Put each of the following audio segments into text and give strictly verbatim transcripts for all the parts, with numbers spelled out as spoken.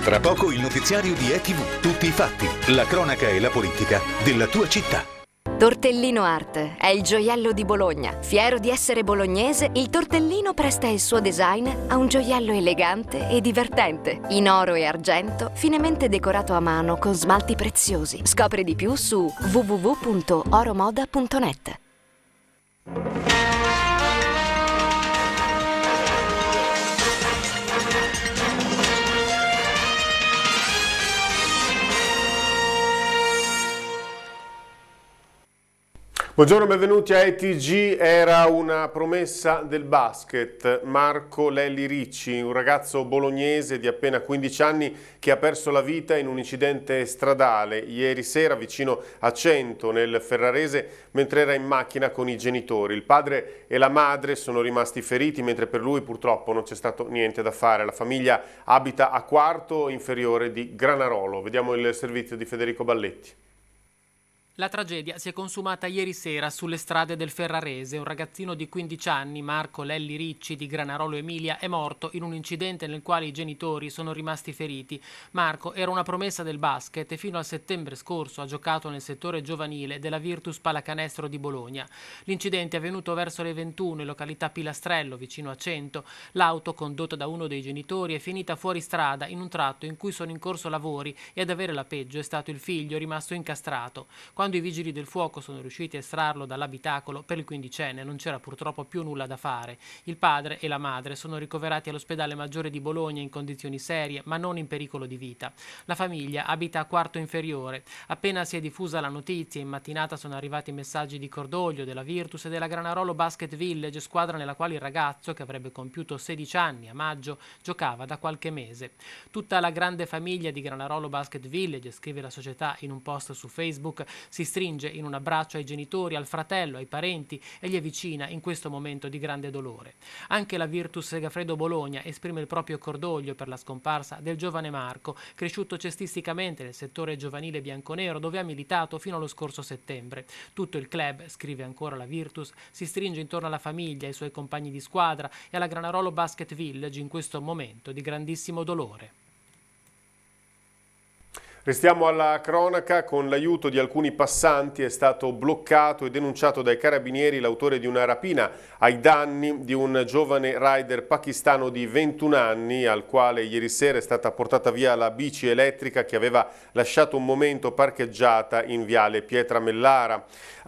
Fra poco il notiziario di E T V. Tutti i fatti, la cronaca e la politica della tua città. Tortellino Art è il gioiello di Bologna. Fiero di essere bolognese, il tortellino presta il suo design a un gioiello elegante e divertente, in oro e argento, finemente decorato a mano con smalti preziosi. Scopri di più su w w w punto oromoda punto net. Buongiorno, benvenuti a E T G. Era una promessa del basket. Marco Lelli Ricci, un ragazzo bolognese di appena quindici anni che ha perso la vita in un incidente stradale ieri sera vicino a Cento, nel Ferrarese, mentre era in macchina con i genitori. Il padre e la madre sono rimasti feriti, mentre per lui purtroppo non c'è stato niente da fare. La famiglia abita a Quarto Inferiore di Granarolo. Vediamo il servizio di Federico Balletti. La tragedia si è consumata ieri sera sulle strade del Ferrarese. Un ragazzino di quindici anni, Marco Lelli Ricci di Granarolo Emilia, è morto in un incidente nel quale i genitori sono rimasti feriti. Marco era una promessa del basket e fino al settembre scorso ha giocato nel settore giovanile della Virtus Pallacanestro di Bologna. L'incidente è avvenuto verso le ventuno in località Pilastrello, vicino a Cento. L'auto, condotta da uno dei genitori, è finita fuori strada in un tratto in cui sono in corso lavori e ad avere la peggio è stato il figlio, rimasto incastrato. Quando i vigili del fuoco sono riusciti a estrarlo dall'abitacolo, per il quindicenne non c'era purtroppo più nulla da fare. Il padre e la madre sono ricoverati all'ospedale maggiore di Bologna in condizioni serie, ma non in pericolo di vita. La famiglia abita a Quarto Inferiore. Appena si è diffusa la notizia, in mattinata sono arrivati messaggi di cordoglio della Virtus e della Granarolo Basket Village, squadra nella quale il ragazzo, che avrebbe compiuto sedici anni a maggio, giocava da qualche mese. Tutta la grande famiglia di Granarolo Basket Village, scrive la società in un post su Facebook, si stringe in un abbraccio ai genitori, al fratello, ai parenti e gli avvicina in questo momento di grande dolore. Anche la Virtus Segafredo Bologna esprime il proprio cordoglio per la scomparsa del giovane Marco, cresciuto cestisticamente nel settore giovanile bianconero dove ha militato fino allo scorso settembre. Tutto il club, scrive ancora la Virtus, si stringe intorno alla famiglia, ai suoi compagni di squadra e alla Granarolo Basket Village in questo momento di grandissimo dolore. Restiamo alla cronaca. Con l'aiuto di alcuni passanti è stato bloccato e denunciato dai carabinieri l'autore di una rapina ai danni di un giovane rider pakistano di ventuno anni al quale ieri sera è stata portata via la bici elettrica che aveva lasciato un momento parcheggiata in viale Pietra Mellara.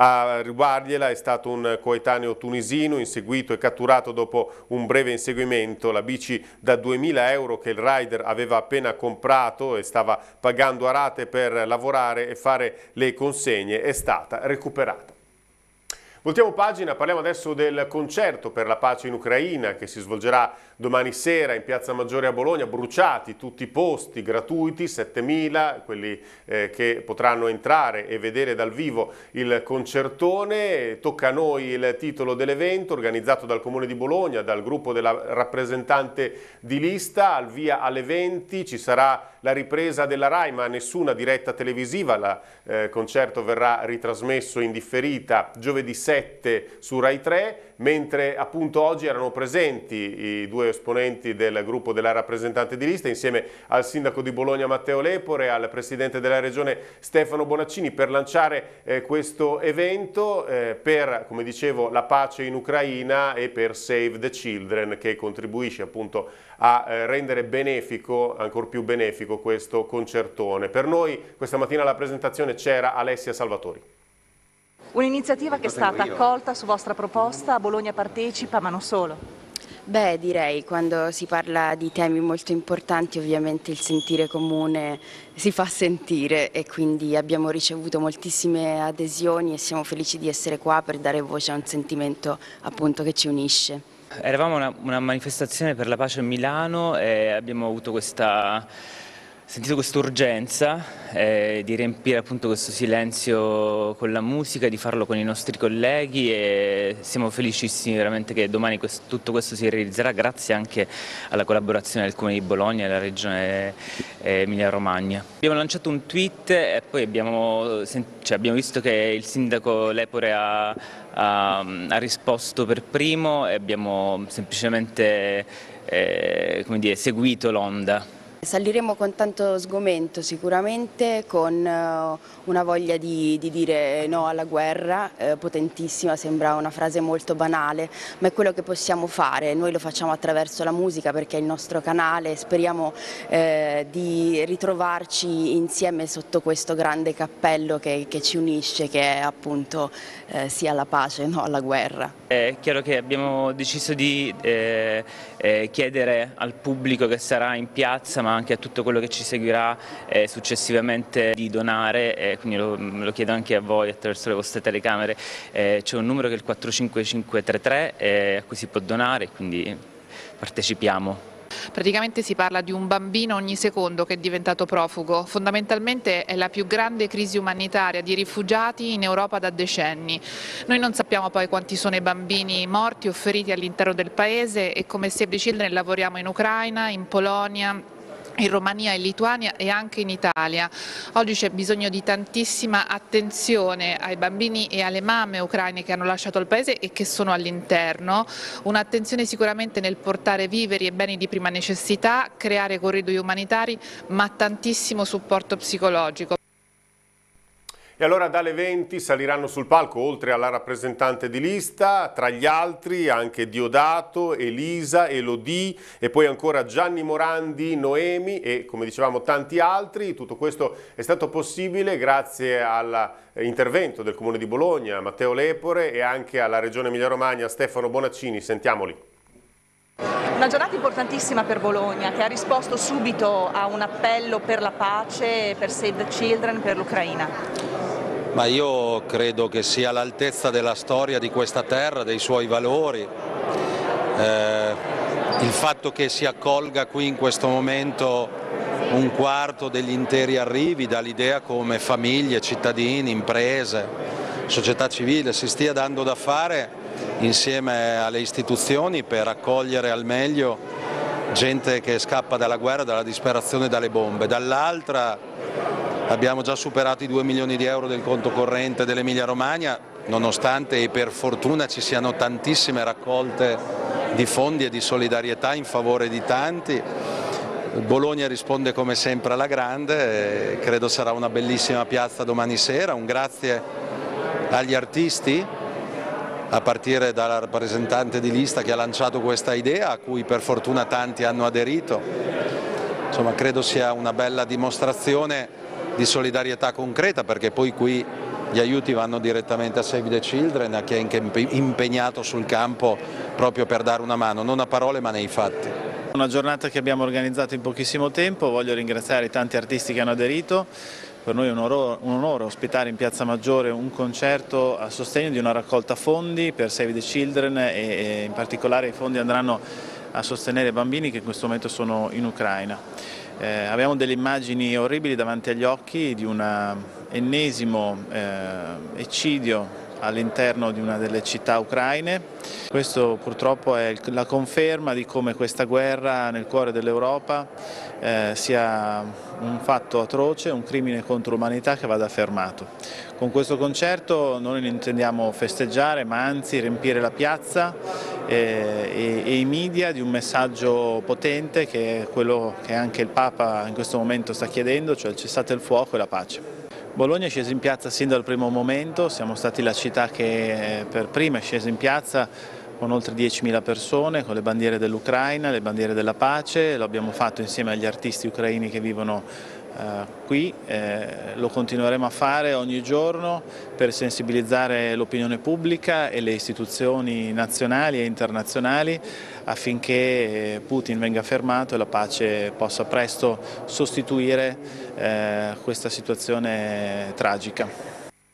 A rubargliela è stato un coetaneo tunisino, inseguito e catturato dopo un breve inseguimento. La bici da duemila euro che il rider aveva appena comprato e stava pagando a rate per lavorare e fare le consegne è stata recuperata. Voltiamo pagina, parliamo adesso del concerto per la pace in Ucraina che si svolgerà domani sera in Piazza Maggiore a Bologna. Bruciati tutti i posti gratuiti, settemila, quelli eh, che potranno entrare e vedere dal vivo il concertone. Tocca a noi il titolo dell'evento, organizzato dal Comune di Bologna, dal gruppo della rappresentante di lista. Al via alle venti ci sarà la ripresa della Rai, ma nessuna diretta televisiva. Il eh, concerto verrà ritrasmesso in differita giovedì sette su Rai tre, mentre appunto oggi erano presenti i due esponenti del gruppo della rappresentante di lista insieme al sindaco di Bologna Matteo Lepore e al presidente della regione Stefano Bonaccini per lanciare eh, questo evento eh, per, come dicevo, la pace in Ucraina e per Save the Children, che contribuisce appunto a eh, rendere benefico, ancor più benefico, questo concertone. Per noi questa mattina alla presentazione c'era Alessia Salvatori. Un'iniziativa che è stata accolta su vostra proposta, a Bologna partecipa, ma non solo. Beh, direi, quando si parla di temi molto importanti ovviamente il sentire comune si fa sentire e quindi abbiamo ricevuto moltissime adesioni e siamo felici di essere qua per dare voce a un sentimento appunto che ci unisce. Eravamo una, una manifestazione per la pace a Milano e abbiamo avuto questa... sentito questa urgenza eh, di riempire appunto questo silenzio con la musica, di farlo con i nostri colleghi e siamo felicissimi veramente che domani questo, tutto questo si realizzerà grazie anche alla collaborazione del Comune di Bologna e della Regione eh, Emilia-Romagna. Abbiamo lanciato un tweet e poi abbiamo, cioè abbiamo visto che il sindaco Lepore ha, ha, ha risposto per primo e abbiamo semplicemente eh, come dire, seguito l'onda. Saliremo con tanto sgomento sicuramente, con uh, una voglia di, di dire no alla guerra eh, potentissima, sembra una frase molto banale, ma è quello che possiamo fare. Noi lo facciamo attraverso la musica perché è il nostro canale, speriamo eh, di ritrovarci insieme sotto questo grande cappello che, che ci unisce, che è appunto eh, sia la pace, no alla guerra. È chiaro che abbiamo deciso di eh, eh, chiedere al pubblico che sarà in piazza, ma anche a tutto quello che ci seguirà eh, successivamente, di donare, eh, quindi lo, lo chiedo anche a voi attraverso le vostre telecamere. Eh, c'è un numero che è il quattro cinque cinque tre tre eh, a cui si può donare, quindi partecipiamo. Praticamente si parla di un bambino ogni secondo che è diventato profugo. Fondamentalmente è la più grande crisi umanitaria di rifugiati in Europa da decenni. Noi non sappiamo poi quanti sono i bambini morti o feriti all'interno del paese e come Save the Children lavoriamo in Ucraina, in Polonia, in Romania, in Lituania e anche in Italia. Oggi c'è bisogno di tantissima attenzione ai bambini e alle mamme ucraine che hanno lasciato il paese e che sono all'interno, un'attenzione sicuramente nel portare viveri e beni di prima necessità, creare corridoi umanitari, ma tantissimo supporto psicologico. E allora dalle venti saliranno sul palco, oltre alla rappresentante di lista, tra gli altri anche Diodato, Elisa, Elodie e poi ancora Gianni Morandi, Noemi e, come dicevamo, tanti altri. Tutto questo è stato possibile grazie all'intervento del Comune di Bologna, Matteo Lepore, e anche alla Regione Emilia-Romagna, Stefano Bonaccini. Sentiamoli. Una giornata importantissima per Bologna, che ha risposto subito a un appello per la pace, per Save the Children, per l'Ucraina. Ma io credo che sia all'altezza della storia di questa terra, dei suoi valori. Eh, il fatto che si accolga qui in questo momento un quarto degli interi arrivi dà l'idea come famiglie, cittadini, imprese, società civile si stia dando da fare insieme alle istituzioni per accogliere al meglio gente che scappa dalla guerra, dalla disperazione e dalle bombe. Dall'altra abbiamo già superato i due milioni di euro del conto corrente dell'Emilia Romagna, nonostante e per fortuna ci siano tantissime raccolte di fondi e di solidarietà in favore di tanti. Bologna risponde come sempre alla grande, e credo sarà una bellissima piazza domani sera. Un grazie agli artisti, a partire dalla rappresentante di lista che ha lanciato questa idea, a cui per fortuna tanti hanno aderito. Insomma, credo sia una bella dimostrazione di solidarietà concreta, perché poi qui gli aiuti vanno direttamente a Save the Children, a chi è impegnato sul campo proprio per dare una mano, non a parole ma nei fatti. Una giornata che abbiamo organizzato in pochissimo tempo, voglio ringraziare i tanti artisti che hanno aderito. Per noi è un onore, un onore ospitare in Piazza Maggiore un concerto a sostegno di una raccolta fondi per Save the Children e, e in particolare i fondi andranno a sostenere bambini che in questo momento sono in Ucraina. Eh, abbiamo delle immagini orribili davanti agli occhi di un ennesimo eh, eccidio all'interno di una delle città ucraine. Questo purtroppo è la conferma di come questa guerra nel cuore dell'Europa eh, sia un fatto atroce, un crimine contro l'umanità che vada fermato. Con questo concerto noi intendiamo festeggiare, ma anzi riempire la piazza eh, e, e i media di un messaggio potente, che è quello che anche il Papa in questo momento sta chiedendo, cioè il cessate il fuoco e la pace. Bologna è scesa in piazza sin dal primo momento, siamo stati la città che per prima è scesa in piazza con oltre diecimila persone, con le bandiere dell'Ucraina, le bandiere della pace, lo abbiamo fatto insieme agli artisti ucraini che vivono eh, qui, eh, lo continueremo a fare ogni giorno per sensibilizzare l'opinione pubblica e le istituzioni nazionali e internazionali affinché Putin venga fermato e la pace possa presto sostituire eh, questa situazione tragica.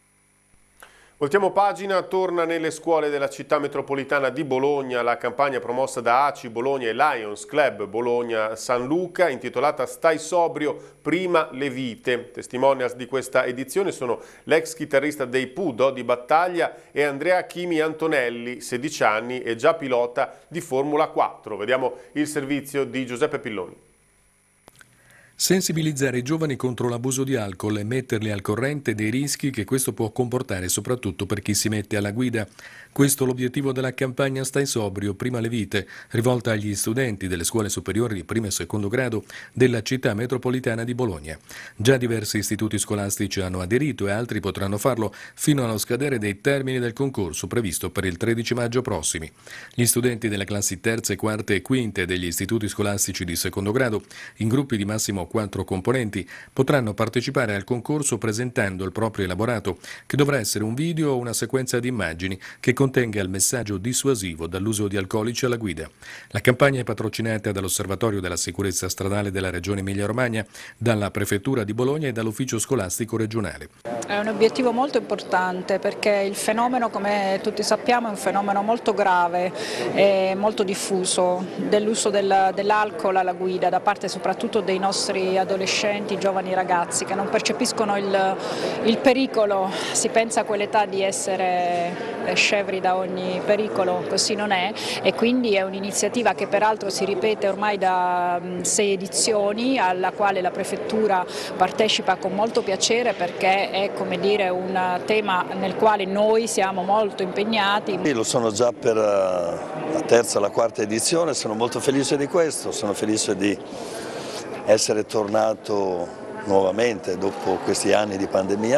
Voltiamo pagina, torna nelle scuole della città metropolitana di Bologna la campagna promossa da A C I Bologna e Lions Club Bologna San Luca, intitolata Stai sobrio, prima le vite. Testimonials di questa edizione sono l'ex chitarrista dei Pooh, Dodi Battaglia, e Andrea Chimi Antonelli, sedici anni e già pilota di Formula quattro. Vediamo il servizio di Giuseppe Pilloni. Sensibilizzare i giovani contro l'abuso di alcol e metterli al corrente dei rischi che questo può comportare, soprattutto per chi si mette alla guida. Questo è l'obiettivo della campagna Stai sobrio, prima le vite, rivolta agli studenti delle scuole superiori di primo e secondo grado della città metropolitana di Bologna. Già diversi istituti scolastici hanno aderito e altri potranno farlo fino allo scadere dei termini del concorso previsto per il tredici maggio prossimi. Gli studenti delle classi terze, quarte e quinte degli istituti scolastici di secondo grado, in gruppi di massimo quattro componenti, potranno partecipare al concorso presentando il proprio elaborato, che dovrà essere un video o una sequenza di immagini che contenga il messaggio dissuasivo dall'uso di alcolici alla guida. La campagna è patrocinata dall'Osservatorio della Sicurezza Stradale della Regione Emilia-Romagna, dalla Prefettura di Bologna e dall'Ufficio Scolastico Regionale. È un obiettivo molto importante perché il fenomeno, come tutti sappiamo, è un fenomeno molto grave e molto diffuso dell'uso del, dell'alcol alla guida da parte soprattutto dei nostri adolescenti, giovani ragazzi che non percepiscono il, il pericolo. Si pensa a quell'età di essere scevri da ogni pericolo, così non è, e quindi è un'iniziativa che peraltro si ripete ormai da sei edizioni, alla quale la Prefettura partecipa con molto piacere perché è, come dire, un tema nel quale noi siamo molto impegnati. Io lo sono già per la terza, la quarta edizione, sono molto felice di questo, sono felice di essere tornato nuovamente dopo questi anni di pandemia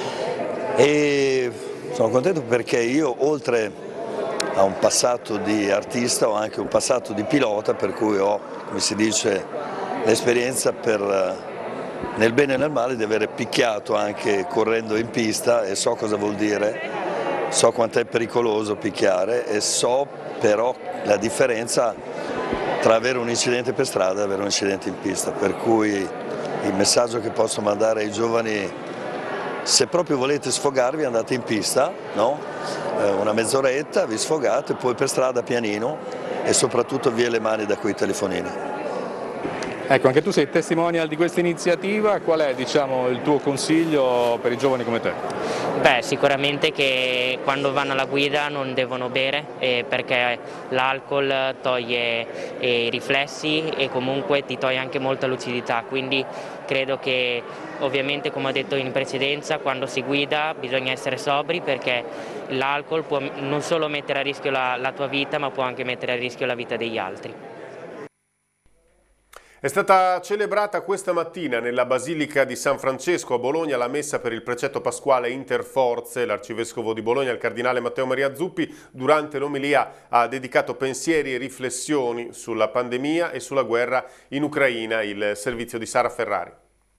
e sono contento perché io, oltre a un passato di artista, ho anche un passato di pilota, per cui ho, come si dice, l'esperienza per, nel bene e nel male, di aver picchiato anche correndo in pista e so cosa vuol dire, so quanto è pericoloso picchiare e so però la differenza tra avere un incidente per strada e avere un incidente in pista, per cui il messaggio che posso mandare ai giovani: se proprio volete sfogarvi andate in pista, no? eh, una mezz'oretta, vi sfogate, poi per strada pianino e soprattutto via le mani da quei telefonini. Ecco, anche tu sei testimonial di questa iniziativa, qual è, diciamo, il tuo consiglio per i giovani come te? Beh, sicuramente che quando vanno alla guida non devono bere eh, perché l'alcol toglie eh, i riflessi e comunque ti toglie anche molta lucidità, quindi credo che ovviamente, come ho detto in precedenza, quando si guida bisogna essere sobri perché l'alcol può non solo mettere a rischio la, la tua vita ma può anche mettere a rischio la vita degli altri. È stata celebrata questa mattina nella Basilica di San Francesco a Bologna la messa per il precetto pasquale Interforze. L'arcivescovo di Bologna, il cardinale Matteo Maria Zuppi, durante l'omelia ha dedicato pensieri e riflessioni sulla pandemia e sulla guerra in Ucraina. Il servizio di Sara Ferrari.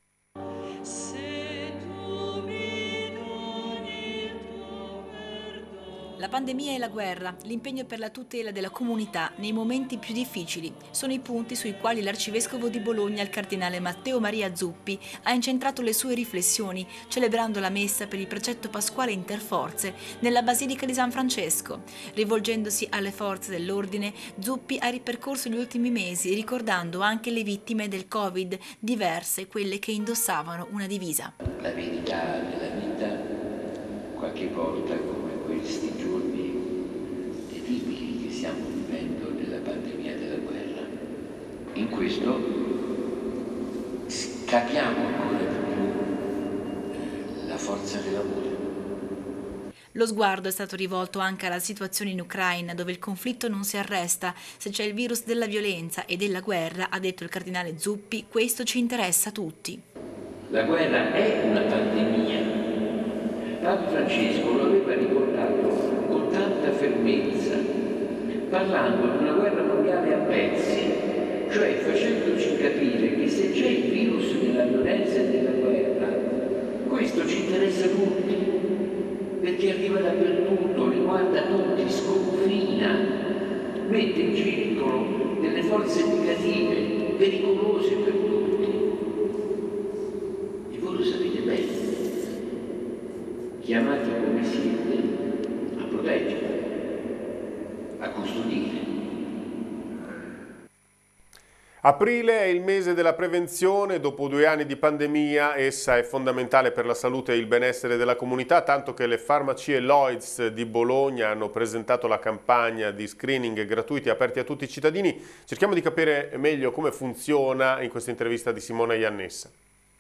La pandemia e la guerra, l'impegno per la tutela della comunità nei momenti più difficili sono i punti sui quali l'arcivescovo di Bologna, il cardinale Matteo Maria Zuppi, ha incentrato le sue riflessioni celebrando la messa per il precetto pasquale Interforze nella Basilica di San Francesco. Rivolgendosi alle forze dell'ordine, Zuppi ha ripercorso gli ultimi mesi ricordando anche le vittime del Covid, diverse quelle che indossavano una divisa. La verità della vita qualche volta, come questi giorni terribili che stiamo vivendo della pandemia e della guerra, in questo capiamo ancora di più la forza dell'amore. Lo sguardo è stato rivolto anche alla situazione in Ucraina, dove il conflitto non si arresta. Se c'è il virus della violenza e della guerra, ha detto il cardinale Zuppi, questo ci interessa a tutti. La guerra è una pandemia. Papa Francesco lo aveva ricordato con tanta fermezza, parlando di una guerra mondiale a pezzi, cioè facendoci capire che se c'è il virus della violenza e della guerra, questo ci interessa tutti, perché arriva dappertutto, riguarda tutti, sconfina, mette in circolo delle forze negative, pericolose per tutti. E voi lo sapete bene. Chiamati come siete a proteggere, a custodire. Aprile è il mese della prevenzione. Dopo due anni di pandemia essa è fondamentale per la salute e il benessere della comunità, tanto che le farmacie Lloyds di Bologna hanno presentato la campagna di screening gratuiti aperti a tutti i cittadini. Cerchiamo di capire meglio come funziona in questa intervista di Simona Iannessa.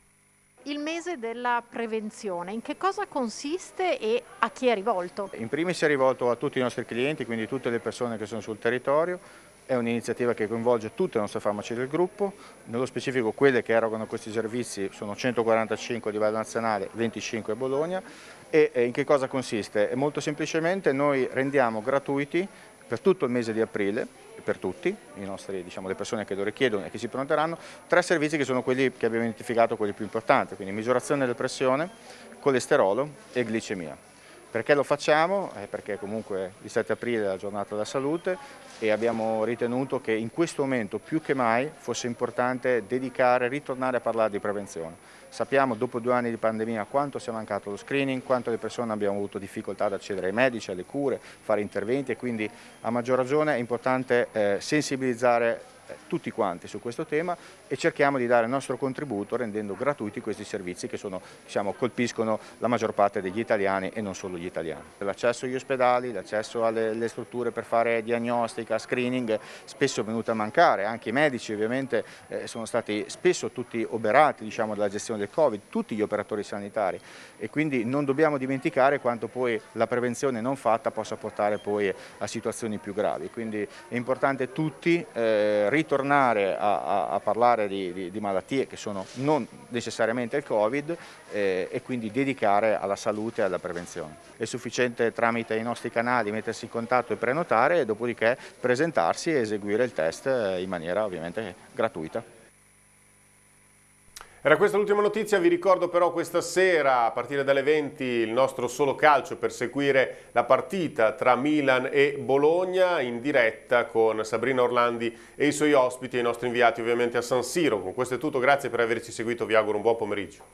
Il mese della prevenzione, in che cosa consiste e a chi è rivolto? In primis è rivolto a tutti i nostri clienti, quindi tutte le persone che sono sul territorio. È un'iniziativa che coinvolge tutte le nostre farmacie del gruppo, nello specifico quelle che erogano questi servizi sono centoquarantacinque a livello nazionale, venticinque a Bologna. E in che cosa consiste? Molto semplicemente noi rendiamo gratuiti per tutto il mese di aprile, per tutti, i nostri, diciamo, le persone che lo richiedono e che si prenoteranno, tre servizi che sono quelli che abbiamo identificato quelli più importanti, quindi misurazione della pressione, colesterolo e glicemia. Perché lo facciamo? Eh, perché comunque il sette aprile è la giornata della salute e abbiamo ritenuto che in questo momento più che mai fosse importante dedicare, ritornare a parlare di prevenzione. Sappiamo dopo due anni di pandemia quanto sia mancato lo screening, quanto le persone abbiamo avuto difficoltà ad accedere ai medici, alle cure, fare interventi e quindi a maggior ragione è importante eh, sensibilizzare tutti quanti su questo tema e cerchiamo di dare il nostro contributo rendendo gratuiti questi servizi che sono, diciamo, colpiscono la maggior parte degli italiani e non solo gli italiani. L'accesso agli ospedali, l'accesso alle, alle strutture per fare diagnostica, screening, spesso è venuto a mancare, anche i medici ovviamente eh, sono stati spesso tutti oberati, diciamo, dalla gestione del Covid, tutti gli operatori sanitari e quindi non dobbiamo dimenticare quanto poi la prevenzione non fatta possa portare poi a situazioni più gravi, quindi è importante tutti eh, ritornare a, a, a parlare di, di, di malattie che sono non necessariamente il Covid eh, e quindi dedicare alla salute e alla prevenzione. È sufficiente tramite i nostri canali mettersi in contatto e prenotare e dopodiché presentarsi e eseguire il test in maniera ovviamente gratuita. Era questa l'ultima notizia, vi ricordo però questa sera a partire dalle venti il nostro Solo Calcio per seguire la partita tra Milan e Bologna in diretta con Sabrina Orlandi e i suoi ospiti e i nostri inviati ovviamente a San Siro. Con questo è tutto, grazie per averci seguito, vi auguro un buon pomeriggio.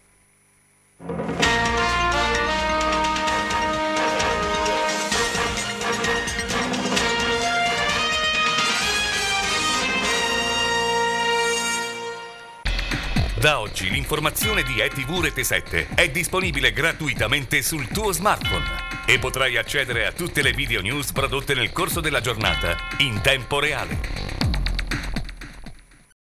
Da oggi l'informazione di E T V Rete sette è disponibile gratuitamente sul tuo smartphone e potrai accedere a tutte le video news prodotte nel corso della giornata in tempo reale.